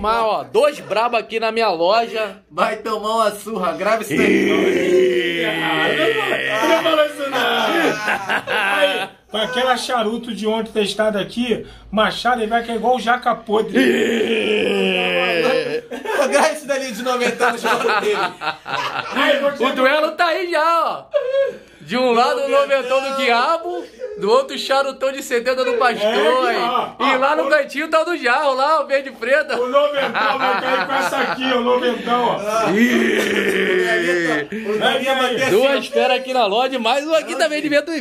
tomar, ó, 2 brabos aqui na minha loja. Vai tomar uma surra, grava isso daí. Não falou isso não. Aí, com aquela charuto de ontem testada aqui, Machado ele vai que é igual o Jaca Podre. Grava isso dali de 90 anos dele. O duelo tá aí já, ó. De um lado o noventão do Quiabo, do outro charutão de 70 do Pastor. E lá no cantinho tá o do Jarro, lá, o verde preto. O noventão vai cair com essa aqui, o noventão, ó. Duas feras aqui na loja, mais um aqui também de vento.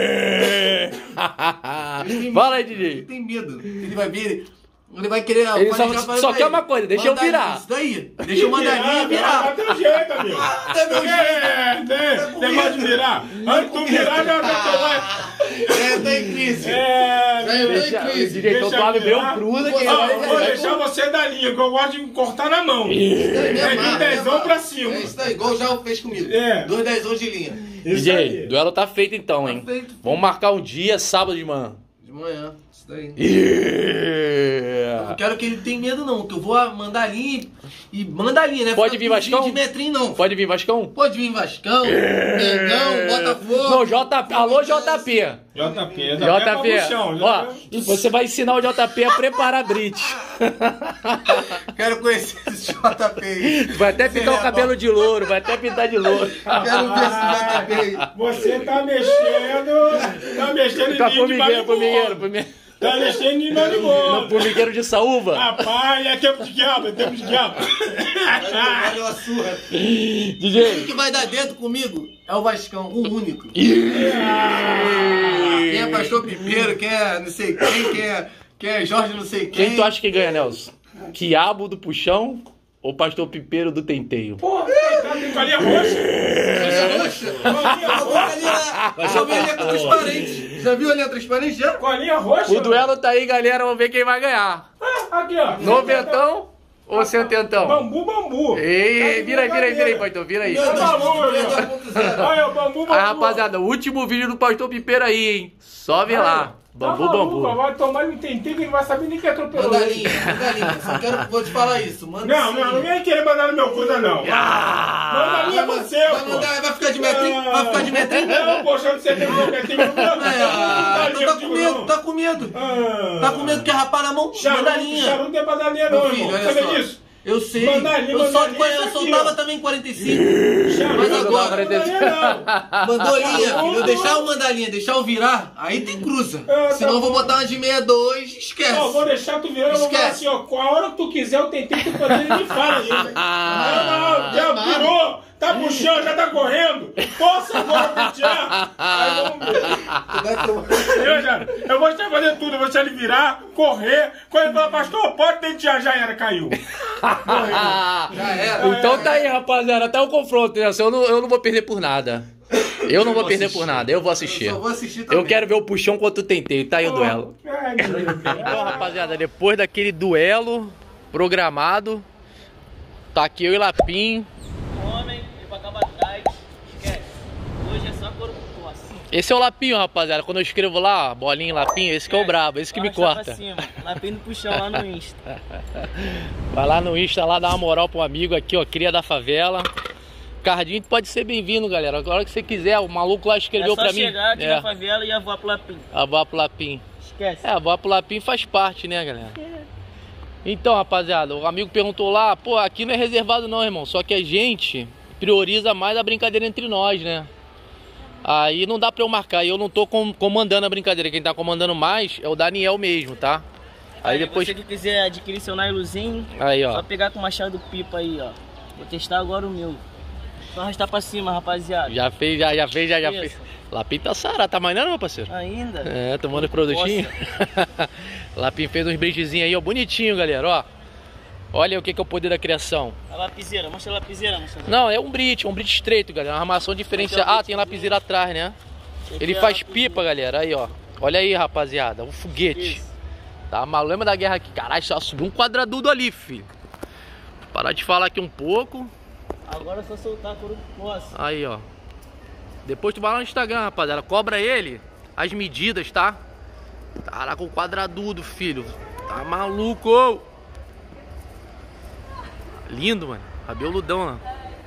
Fala aí, DJ. Ele tem medo. Ele vai vir. Ele vai querer. Ele só quer uma coisa, deixa eu virar. Isso daí. Deixa eu mandar a linha virar. Dá teu jeito, amigo. Negócio de virar. Antes de tu virar, já tô tá em crise. O diretor do lado veio cruza. Vou deixar você da linha, que eu gosto de cortar na mão. É de 10 pra cima. É isso daí, igual o Jarro fez comigo. 2 10 de linha. DJ, o duelo tá feito então, hein? Vamos marcar um dia, sábado de manhã. De manhã, isso daí. Eu não quero que ele tenha medo não, que eu vou mandar a linha e manda a linha, né? Pode vir Vascão? De metrinho não. Pode vir Vascão? Pode vir Vascão, Mengão, Botafogo. Não, JP. Alô, JP. JP. Ó, e você vai ensinar o JP a preparar blitz. Quero conhecer esse JP aí. Vai até pintar o cabelo de louro, vai até pintar de louro. Quero ver esse JP aí. Você tá mexendo em Tá mim de formigueiro. Tá mexendo em Marigol. Formigueiro de saúva. Rapaz, é tempo de diabo, Olha uma surra. DJ. O que vai dar dentro comigo é o Vascão, o único. Quem é Pastor Pipeiro, quem é não sei quem é Jorge não sei quem. Quem tu acha que ganha, Nelson? Quiabo do Puxão ou Pastor Pipeiro do Tenteio? Porra, tem colinha roxa. Já viu a linha transparente? Já viu a linha transparente já? Colinha roxa. O duelo tá aí, galera. Vamos ver quem vai ganhar. Aqui, ó. Noventão ou cententão? Bambu. Ei, vira aí, Pastor. Vira aí. Olha o bambu. Aí, rapaziada, o último vídeo do Pastor Pipeiro aí, hein? Só vê lá. Bambu. Vai tomar no tentinho que ele vai saber nem que atropelou. Manda a linha. Só vou te falar isso. Manda não vai querer mandar no meu coisa, não. Manda a linha você, pô. Vai ficar de metrinho? Não, poxa, você tem um metrinho. Tá com medo que é rapar na mão? Manda a linha. Charuto não é pra dar linha, não, irmão. Sabe disso? Eu sei. Eu soltava também 45. Mas agora. Mandou linha, filho. Deixar eu mandar linha, deixar eu virar, aí tem cruza. Senão eu vou botar uma de 62, esquece. Não, vou deixar tu virar, eu vou falar assim, ó. Com a hora que tu quiser, eu tentei tu poder, ele me fala ainda. Não, já virou. Tá puxando, já tá correndo. Posso agora pentear? Aí vamos ver. Eu vou te fazer tudo, eu vou deixar ele virar, correr. Quando ele falar, pastor, pode pentear, já era, caiu. Já era. Então tá aí, rapaziada, até o confronto, né? Eu não vou perder por nada. Eu não vou perder por nada, eu vou assistir. Eu só vou assistir também. Eu quero ver o puxão contra o Tenteio, tá aí o duelo. Então, rapaziada, depois daquele duelo programado, tá aqui eu e Lapim. Esse é o Lapinho, rapaziada. Quando eu escrevo lá, bolinha, Lapinho, esse que é o brabo, esse que me corta. Lapinho do Puxão lá no Insta. Vai lá no Insta, lá, dá uma moral pro amigo aqui, ó, cria da favela. Cardinho pode ser bem-vindo, galera. A hora que você quiser, o maluco lá escreveu pra mim. É só chegar aqui na favela e avoar pro Lapinho. Avoar pro Lapinho. Esquece. Avoar pro Lapinho faz parte, né, galera? Então, rapaziada, o amigo perguntou lá, pô, aqui não é reservado não, irmão. Só que a gente prioriza mais a brincadeira entre nós, né? Aí não dá pra eu marcar, e eu não tô comandando a brincadeira. Quem tá comandando mais é o Daniel mesmo, tá? Aí depois... você que quiser adquirir seu nailozinho, aí, ó, só pegar com o machado pipa aí, ó. Vou testar agora o meu. Só arrastar pra cima, rapaziada. Já fez. Lapim tá sarado, tá mainando, meu parceiro? Ainda? É, tomando produtinho. Lapim fez uns bridgezinhos aí, ó, bonitinho, galera, ó. Olha o que é o poder da criação. A lapiseira, mostra a lapiseira, moça. Não, é um bridge estreito, galera. Uma armação diferenciada. Ah, tem lapiseira atrás, né? Ele faz pipa, galera. Aí, ó. Olha aí, rapaziada. Um foguete. Tá maluco? Lembra da guerra aqui? Caralho, só subiu um quadradudo ali, filho. Parar de falar aqui um pouco. Agora é só soltar por nossa. Aí, ó. Depois tu vai lá no Instagram, rapaziada. Cobra ele as medidas, tá? Caraca, o quadradudo, filho. Tá maluco? Lindo, mano. Rabeludão, né?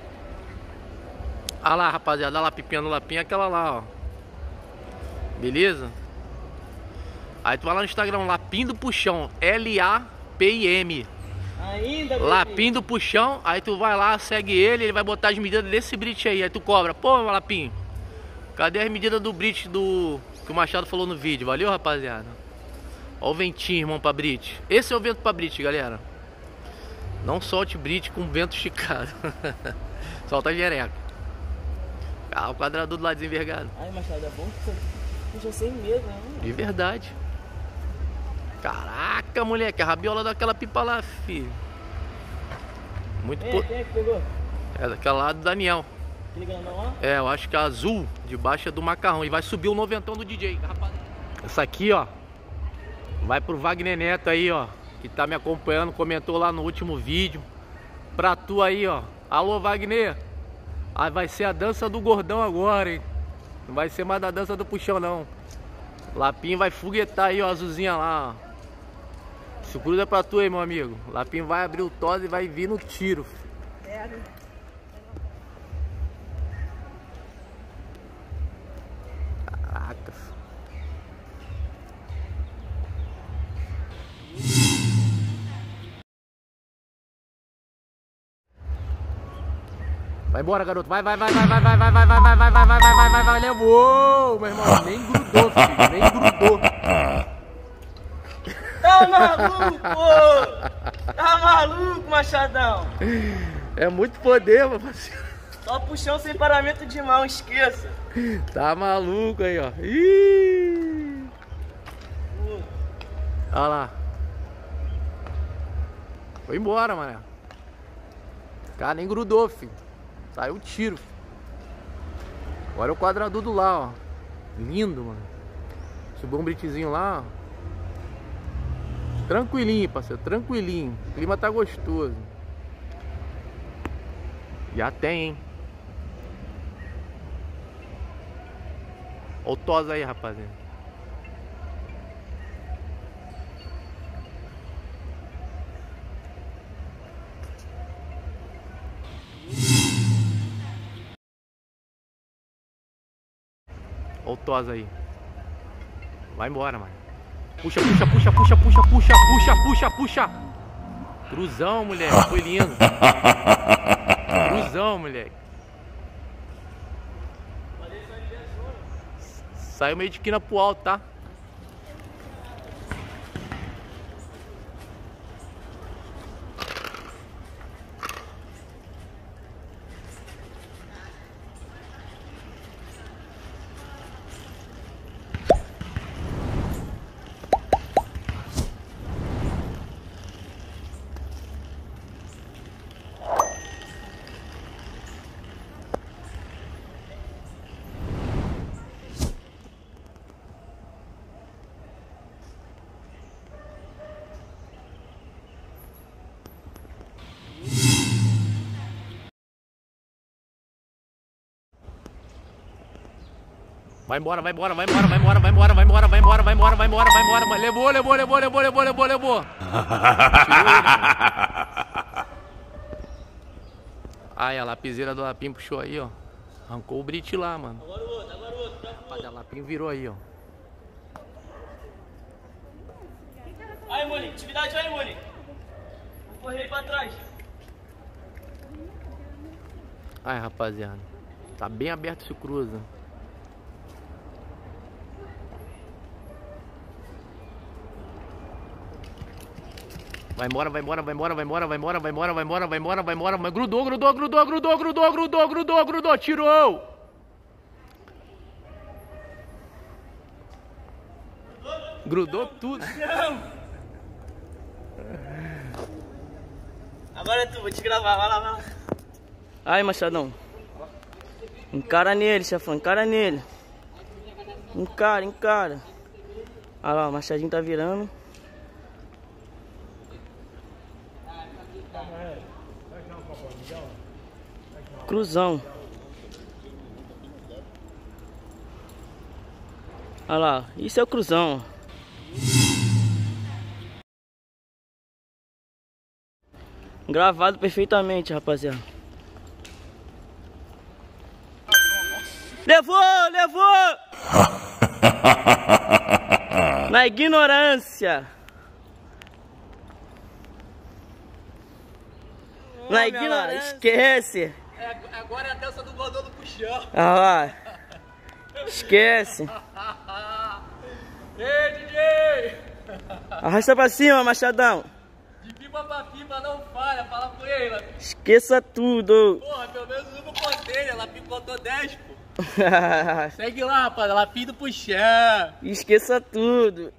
Olha lá, rapaziada. Olha lá, pipinha no lapinha, aquela lá, ó. Beleza? Aí tu vai lá no Instagram, Lapim do Puxão. L-A-P-I-M. Ainda, Lapim do Puxão. Aí tu vai lá, segue ele vai botar as medidas desse brit aí. Aí tu cobra. Pô, meu Lapim, cadê as medidas do brit que o Machado falou no vídeo? Valeu, rapaziada. Ó o ventinho, irmão, pra brit. Esse é o vento pra brit, galera. Não solte brit com vento esticado. Solta a jereca. Ah, o quadrador do lado desenvergado. Ai, Machado, é bom que puxa sem medo, né? De verdade. Caraca, moleque, a rabiola daquela pipa lá, filho. Muito Quem é que pegou? É daquela lá do Daniel. Aquele grandão lá? É, eu acho que a azul debaixo é do macarrão. E vai subir o noventão do DJ, rapaz. Essa aqui, ó, vai pro Wagner Neto aí, ó, que tá me acompanhando, comentou lá no último vídeo. Pra tu aí, ó. Alô, Wagner. Aí vai ser a dança do gordão agora, hein. Não vai ser mais da dança do puxão, não. Lapim vai foguetar aí, ó, a azulzinha lá, ó. Isso cruza pra tu aí, meu amigo. Lapim vai abrir o tosa e vai vir no tiro. Caraca. Vai embora, garoto. Vai. Levou, meu irmão. Nem grudou, filho. Nem grudou. Tá maluco? Tá maluco, Machadão? É muito poder, meu parceiro. Só puxão sem paramento de mão, esqueça. Tá maluco aí, ó. Ih. Olha lá. Foi embora, mané. Cara, nem grudou, filho. Saiu o tiro. Agora é o quadradudo lá, ó. Lindo, mano. Subiu um britezinho lá, ó. Tranquilinho, parceiro. Tranquilinho. O clima tá gostoso. Já tem, hein. Olha o tosa aí, rapaziada. Olha o tosa aí. Vai embora, mano. Puxa. Cruzão, moleque. Foi lindo. Cruzão, moleque. Saiu meio de quina pro alto, tá? Vai embora. Levou. Aí a lapiseira do Lapim puxou aí, ó. Arrancou o brit lá, mano. Agora o outro. Rapaz, a Lapim virou aí, ó. Aí, Moni, atividade aí, Moni. Vou correr aí pra trás. Aí, rapaziada. Tá bem aberto esse cruza. Vai embora. Grudou. Tirou. Grudou tudo. Agora é tu, vou te gravar. Vai lá. Aí, Machadão. Encara nele, chefão. Encara nele. Encara. Olha lá, o Machadinho tá virando. Cruzão. Olha lá, isso é o cruzão. Gravado perfeitamente, rapaziada. Levou! Na ignorância. Na ignorância. Esquece. Agora é a dança do voador do puxão. Ah lá. Esquece. Ei, DJ! Arrasta pra cima, Machadão. De pipa pra pipa não falha, fala com ele. Esqueça tudo. Porra, pelo menos uma eu contei, ela picotou 10, pô. Segue lá, rapaz, Lapim do puxão. Esqueça tudo.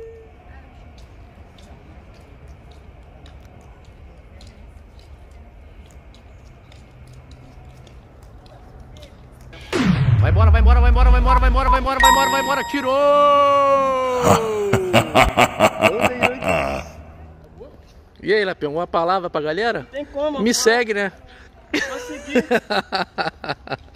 Vai embora, tirou! E aí, Lapim, alguma palavra pra galera? Não tem como. Me segue, né? Consegui.